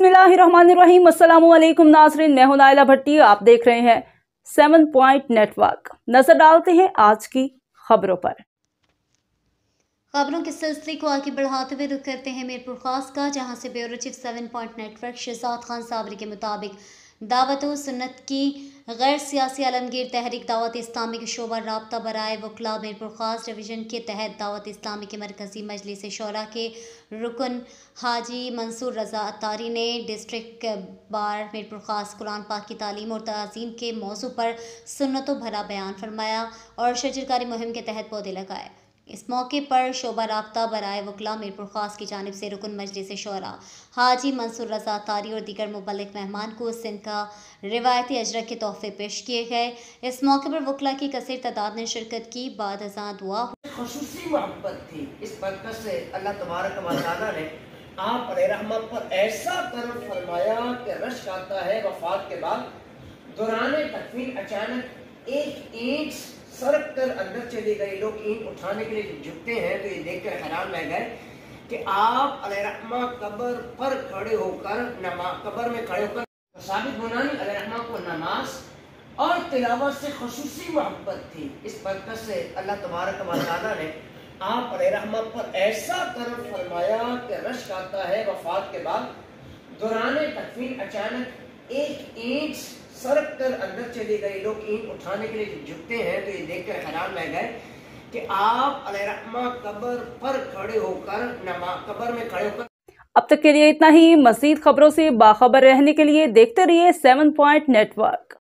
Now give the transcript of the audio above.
बिस्मिल्लाहिर्रहमानिर्रहीम। अस्सलामुअलैकुम नाज़रीन, मैं हूं नाइला भट्टी। आप देख रहे हैं 7 पॉइंट नेटवर्क। नजर डालते हैं आज की खबरों पर। खबरों के सिलसिले को आगे बढ़ाते हुए रुख करते हैं मीरपुर खास का, जहां से bureau chief 7 point network Shahzad Khan Sabri के मुताबिक दावत सुन्नत की गैर सियासी आलमगीर तहरीक दावत इस्लामी के शोबा राब्ता बराए वकला मीरपुर खास डिवीज़न के तहत दावत इस्लामी के मरकज़ी मजलिस शौरा के रुकन हाजी मंसूर रज़ा अत्तारी ने डिस्ट्रिक्ट बार मीरपुर खास कुरान पाक की तालीम और ताज़ीम के मौजू पर सुन्नतों भरा बयान फरमाया और शजरकारी मुहिम के तहत पौधे लगाए। इस मौके पर शोबा राब्ता बराए वकला मीरपुर खास की जानिब से रुकन मजलिस शौरा हाजी मंसूर रज़ा अत्तारी और दीगर मुबल्लिग मेहमान को सिंध का रिवायती अजरक के तोहफे पेश किए गए। इस मौके पर वकला की कसीर तादाद ने शिरकत की। बाद अज़ां दुआ खुसूसी मोहब्बत थी। इस बरकत से अल्लाह तबारक व तआला ने आप रहमत पर ऐसा करम फरमाया कि रश्क आता है वफात के बाद। दौरान तकफीन अचानक एक ईंट सरक कर अंदर चली गई। लोग ईंट उठाने के लिए झुकते हैं तो ये देखकर हैरान रह गए कि आप अलैहिर्रहमा कब्र पर खड़े होकर कब्र में खड़े होकर साबित बुनानी अलैहिर्रहमा को नमाज और तिलावत से खुसूसी मोहब्बत थी। इस बरकत से अल्लाह तबारक व तआला ने आप अलैहिर्रहमा पर ऐसा करम फरमाया कि रश्क आता है वफात के बाद। दौरान तकफीन अचानक एक ईंट सरक कर अंदर चली गई। लोग ईंट उठाने के लिए झुकते हैं तो ये देखकर हैरान रह गए कि आप अलैहिर्रहमा कब्र पर खड़े होकर कब्र में खड़े होकर। अब तक के लिए इतना ही। मज़ीद खबरों से बाखबर रहने के लिए देखते रहिए 7 पॉइंट नेटवर्क।